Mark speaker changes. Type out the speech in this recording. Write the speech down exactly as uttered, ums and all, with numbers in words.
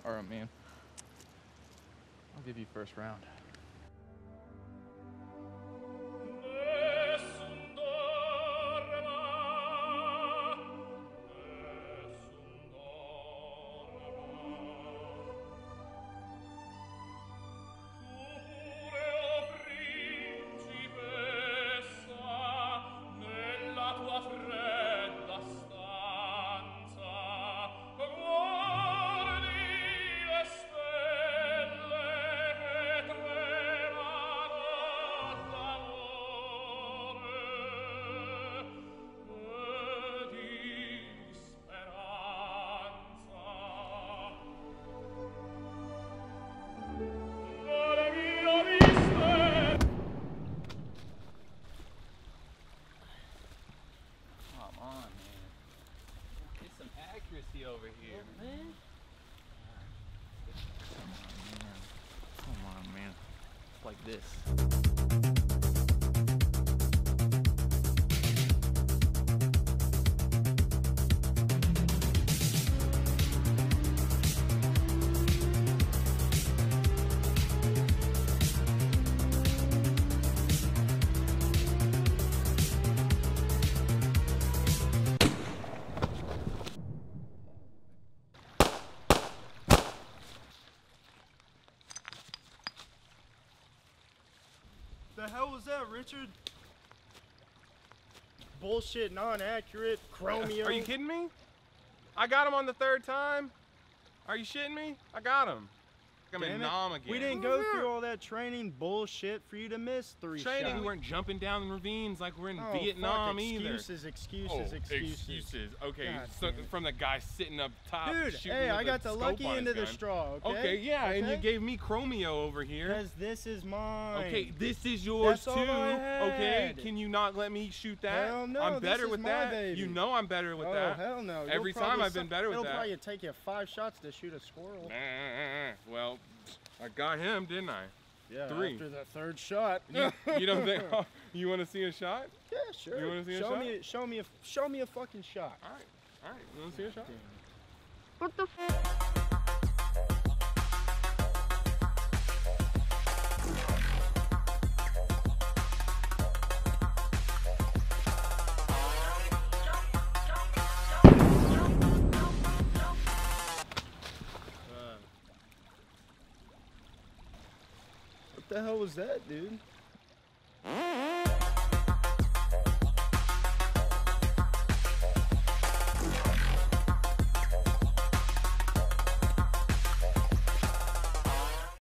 Speaker 1: All right, man. I'll give you first round.
Speaker 2: Over here, man.
Speaker 1: Come on, man. Come on, man. It's like this.
Speaker 3: The hell was that, Richard? Bullshit, non-accurate, Chromio.
Speaker 2: Are you kidding me? I got him on the third time. Are you shitting me? I got him. I'm in Nam again.
Speaker 3: We didn't go through all that training bullshit for you to miss three
Speaker 2: training,
Speaker 3: shots.
Speaker 2: We weren't jumping down ravines like we're in
Speaker 3: oh,
Speaker 2: Vietnam
Speaker 3: fuck.
Speaker 2: either.
Speaker 3: Excuses, excuses,
Speaker 2: oh,
Speaker 3: excuses.
Speaker 2: excuses. Okay,
Speaker 3: God,
Speaker 2: so,
Speaker 3: man.
Speaker 2: from the guy sitting up top.
Speaker 3: Dude, hey, I got the lucky end of the straw, okay?
Speaker 2: Okay, yeah,
Speaker 3: okay?
Speaker 2: and you gave me Chromio over here.
Speaker 3: Because this is mine.
Speaker 2: Okay, this is yours
Speaker 3: That's
Speaker 2: too.
Speaker 3: all I had.
Speaker 2: Okay, can you not let me shoot that?
Speaker 3: Hell no,
Speaker 2: I'm better
Speaker 3: this
Speaker 2: with
Speaker 3: is my
Speaker 2: that.
Speaker 3: baby.
Speaker 2: You know I'm better with
Speaker 3: oh,
Speaker 2: that.
Speaker 3: hell no. You'll
Speaker 2: Every time I've been better with
Speaker 3: it'll
Speaker 2: that.
Speaker 3: It'll probably take you five shots to shoot a squirrel.
Speaker 2: Well, I got him, didn't I?
Speaker 3: Yeah,
Speaker 2: Three.
Speaker 3: after the third shot.
Speaker 2: You, you don't think? Oh, you want to see a shot?
Speaker 3: Yeah, sure.
Speaker 2: You want to see a
Speaker 3: show
Speaker 2: shot?
Speaker 3: Me, show me, a, show me a fucking shot.
Speaker 2: All right, all right. You want to see a shot?
Speaker 4: What the f?
Speaker 3: What the hell was that, dude?